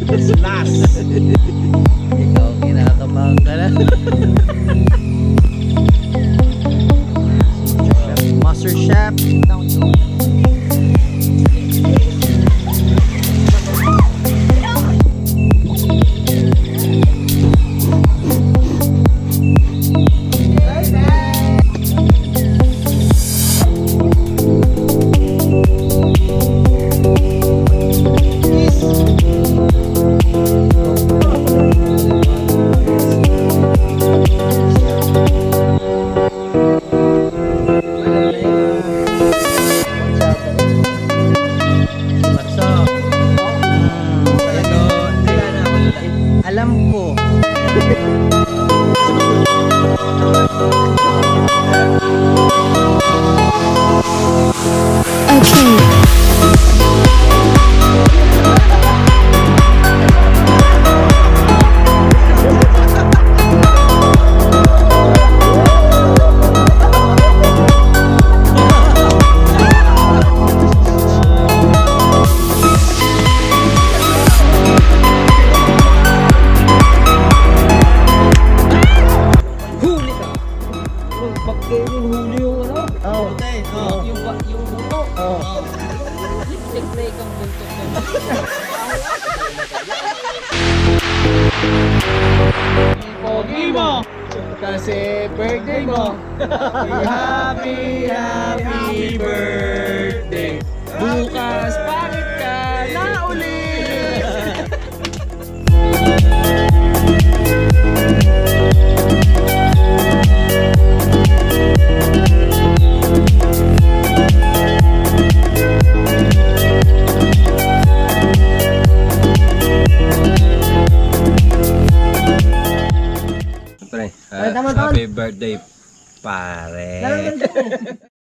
Last. Ikaw kinakabahan ka na. Master Chef. Alam ko. Huli yung ano? Oh. Yung buto. Oh. Tig-play kang buto. Pogi mo! Kasi birthday mo! Happy birthday! Bukas pangit ka na ulit! Happy birthday, pare.